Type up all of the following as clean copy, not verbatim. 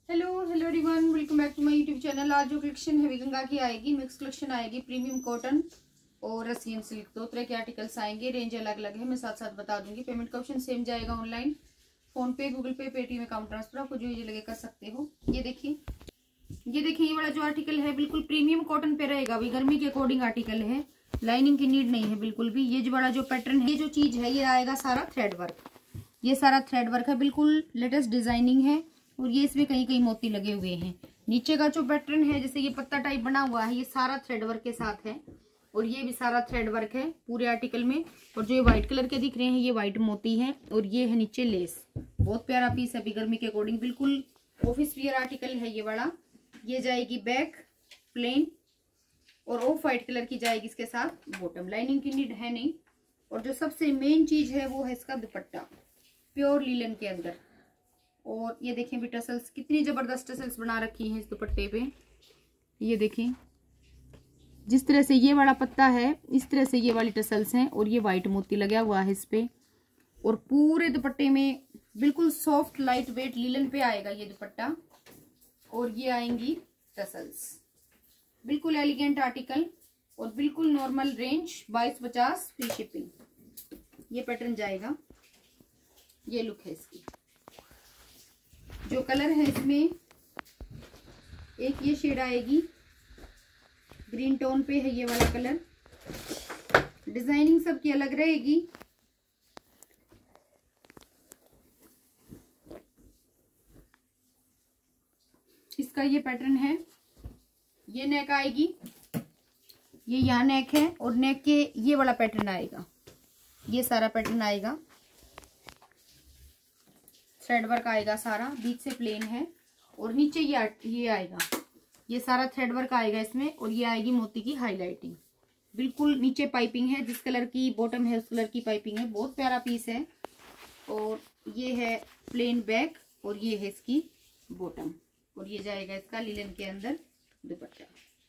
Hello everyone, welcome back to my YouTube channel. आज जो collection है गंगा की आएगी, मिक्स कलेक्शन आएगी। प्रीमियम कॉटन और रसियन सिल्क, दो तरह के आर्टिकल्स आएंगे। रेंज अलग अलग है, मैं साथ साथ बता दूंगी। पेमेंट का ऑप्शन सेम जाएगा। Online, PhonePe, Google Pay, Paytm, account transfer, आपको जो ये लगे कर सकते हो। ये देखिए ये वाला जो आर्टिकल है बिल्कुल प्रीमियम कॉटन पे रहेगा। अभी गर्मी के अकॉर्डिंग आर्टिकल है, लाइनिंग की नीड नहीं है बिल्कुल भी। ये जो बड़ा जो पैटर्न है, ये जो चीज है, ये आएगा सारा थ्रेड वर्क। ये सारा थ्रेड वर्क है, बिल्कुल लेटेस्ट डिजाइनिंग है। और ये इसमें कहीं कहीं मोती लगे हुए हैं। नीचे का जो पैटर्न है, जैसे ये पत्ता टाइप बना हुआ है, ये सारा थ्रेड वर्क के साथ है। और ये भी सारा थ्रेड वर्क है पूरे आर्टिकल में। और जो ये व्हाइट कलर के दिख रहे हैं, ये व्हाइट मोती है। और ये है नीचे लेस। बहुत प्यारा पीस है, अभी गर्मी के अकॉर्डिंग बिल्कुल ऑफिस वियर आर्टिकल है ये वाला। ये जाएगी बैक प्लेन, और ऑफ व्हाइट कलर की जाएगी इसके साथ बॉटम। लाइनिंग की नीड है नहीं। और जो सबसे मेन चीज है वो है इसका दुपट्टा, प्योर लीलन के अंदर। और ये देखें भी टसल्स, कितनी जबरदस्त टसल्स बना रखी हैं इस दुपट्टे पे। ये देखें, जिस तरह से ये वाला पत्ता है, इस तरह से ये वाली टसल्स हैं। और ये व्हाइट मोती लगा हुआ है इस पे। और पूरे दुपट्टे में बिल्कुल सॉफ्ट लाइट वेट लीलन पे आएगा ये दुपट्टा। और ये आएंगी टसल्स, बिल्कुल एलिगेंट आर्टिकल। और बिल्कुल नॉर्मल रेंज 2250, फ्री शिपिंग। ये पैटर्न जाएगा। ये लुक है इसकी। जो कलर है इसमें, एक ये शेड आएगी, ग्रीन टोन पे है ये वाला कलर। डिजाइनिंग सबकी अलग रहेगी। इसका ये पैटर्न है। ये नेक आएगी, ये यहाँ नेक है। और नेक के ये वाला पैटर्न आएगा, ये सारा पैटर्न आएगा। थ्रेड वर्क आएगा सारा, बीच से प्लेन है। और नीचे ये आएगा, ये सारा थ्रेड वर्क आएगा इसमें। और ये आएगी मोती की हाईलाइटिंग। बिल्कुल नीचे पाइपिंग है, जिस कलर की बॉटम है उस कलर की पाइपिंग है। बहुत प्यारा पीस है। और ये है प्लेन बैक, और ये है इसकी बॉटम। और ये जाएगा इसका लीलन के अंदर दुपट्टा।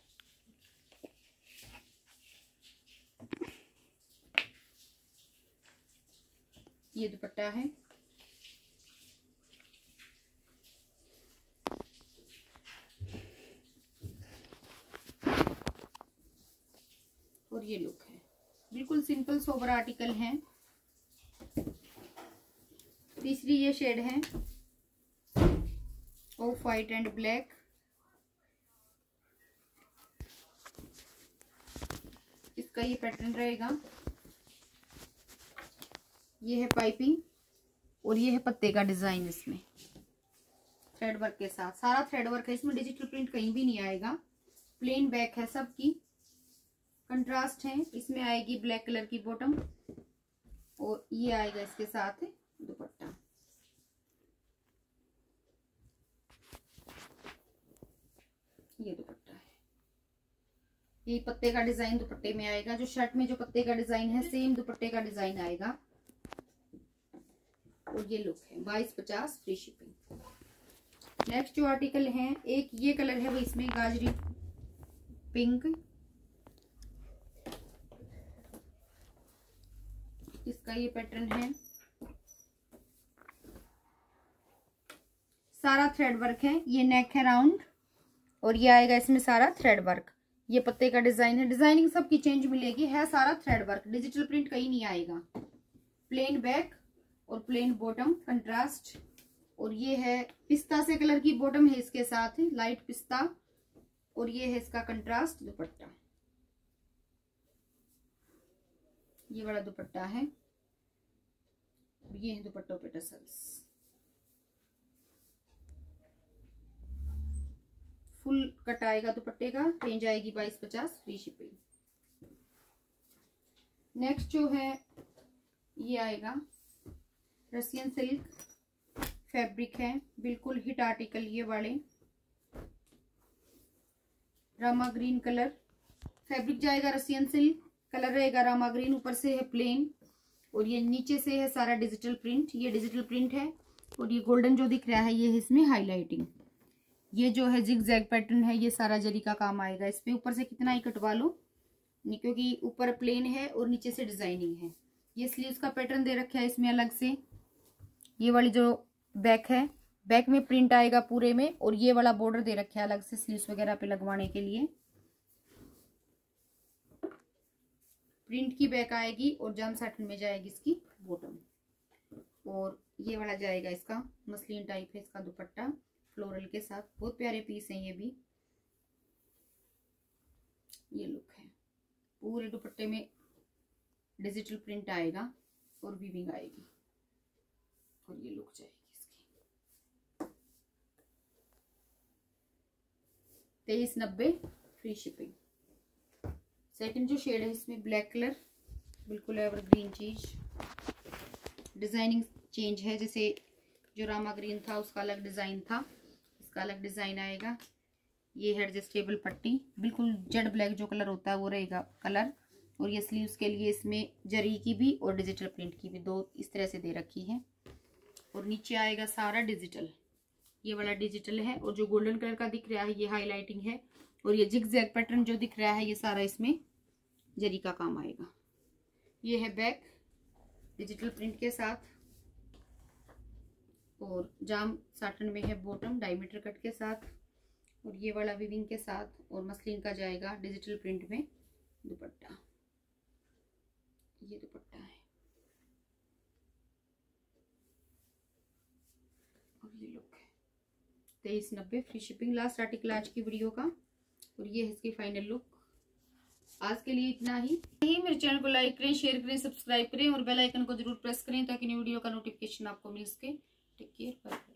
ये दुपट्टा है। और ये लुक है, बिल्कुल सिंपल सोबर आर्टिकल है। तीसरी ये शेड है, ऑफ व्हाइट एंड ब्लैक। इसका ये पैटर्न रहेगा। ये है पाइपिंग, और ये है पत्ते का डिजाइन इसमें थ्रेड वर्क के साथ। सारा थ्रेड वर्क है इसमें, डिजिटल प्रिंट कहीं भी नहीं आएगा। प्लेन बैक है सबकी, कंट्रास्ट है। इसमें आएगी ब्लैक कलर की बॉटम, और ये आएगा इसके साथ दुपट्टा। ये दुपट्टा है, ये पत्ते का डिजाइन दुपट्टे में आएगा। जो शर्ट में जो पत्ते का डिजाइन है, सेम दुपट्टे का डिजाइन आएगा। और ये लुक है 2250, फ्री शिपिंग। नेक्स्ट जो आर्टिकल है, एक ये कलर है वो, इसमें गाजरी पिंक। इसका ये पैटर्न है। सारा थ्रेड वर्क है। ये नेक है राउंड, और ये आएगा इसमें सारा थ्रेड वर्क। ये पत्ते का डिजाइन है। डिजाइनिंग सबकी चेंज मिलेगी, है सारा थ्रेड वर्क। डिजिटल प्रिंट कहीं नहीं आएगा। प्लेन बैक और प्लेन बॉटम, कंट्रास्ट। और ये है पिस्ता से कलर की बॉटम है इसके साथ, लाइट पिस्ता। और ये है इसका कंट्रास्ट दुपट्टा। ये वाला दुपट्टा है। ये है दुपट्टों पे टसल्स, फुल कट आएगा दुपट्टे का। रेंज आएगी 2250, फ्री शिपिंग। नेक्स्ट जो है, ये आएगा रसियन सिल्क फैब्रिक है, बिल्कुल हिट आर्टिकल। ये वाले रामा ग्रीन कलर फैब्रिक जाएगा। रसियन सिल्क कलर रहेगा रामा ग्रीन। ऊपर से है प्लेन, और ये नीचे से है सारा डिजिटल प्रिंट। ये डिजिटल प्रिंट है। और ये गोल्डन जो दिख रहा है, ये है इसमें हाईलाइटिंग। ये जो है जिग जैग पैटर्न है, ये सारा जरी का काम आएगा इस पे। ऊपर से कितना ही कटवा लो, क्योंकि ऊपर प्लेन है और नीचे से डिजाइनिंग है। ये स्लीव्स का पैटर्न दे रखा है इसमें अलग से। ये वाली जो बैक है बैक में प्रिंट आएगा पूरे में, और ये वाला बॉर्डर दे रखे है अलग से स्लीव्स वगैरह पे लगवाने के लिए। प्रिंट की बैक आएगी और जाम साटन में जाएगी इसकी बॉटम। और ये वाला जाएगा इसका मसलिन टाइप है इसका दुपट्टा फ्लोरल के साथ। बहुत प्यारे पीस हैं ये भी। ये लुक है, पूरे दुपट्टे में डिजिटल प्रिंट आएगा और वीविंग आएगी, और ये लुक जाएगी इसकी। 2390 फ्री शिपिंग। सेकंड जो शेड है इसमें ब्लैक कलर, बिल्कुल एवरग्रीन चीज। डिजाइनिंग चेंज है, जैसे जो रामा ग्रीन था उसका अलग डिजाइन था, इसका अलग डिजाइन आएगा। ये है एडजस्टेबल पट्टी, बिल्कुल जेड ब्लैक जो कलर होता है वो रहेगा कलर। और ये स्लीव्स के लिए इसमें जरी की भी और डिजिटल प्रिंट की भी दो इस तरह से दे रखी है। और नीचे आएगा सारा डिजिटल, ये वाला डिजिटल है। और जो गोल्डन कलर का दिख रहा है ये हाईलाइटिंग है, और ये जिगजैग पैटर्न जो दिख रहा है ये सारा इसमें जरी का काम आएगा। ये है बैक डिजिटल प्रिंट के साथ, और जाम साटन में है बॉटम डायमीटर कट के साथ, और ये वाला वीविंग के साथ। और मसलिन का जाएगा डिजिटल प्रिंट में दुपट्टा। ये दुपट्टा है, और ये लुक है। 2390 फ्री शिपिंग। लास्ट आर्टिकल आज की वीडियो का, और ये है इसकी फाइनल लुक। आज के लिए इतना ही। मेरे चैनल को लाइक करें, शेयर करें, सब्सक्राइब करें, और बेल आइकन को जरूर प्रेस करें ताकि नई वीडियो का नोटिफिकेशन आपको मिल सके। Take care, bye.